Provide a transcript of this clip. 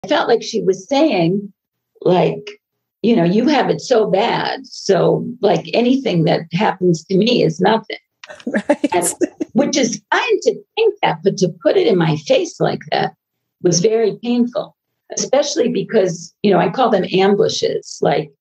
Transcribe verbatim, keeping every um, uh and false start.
I felt like she was saying, like, you know, you have it so bad. So like anything that happens to me is nothing. Right. And, which is fine to think that, but to put it in my face like that was very painful, especially because, you know, I call them ambushes. Like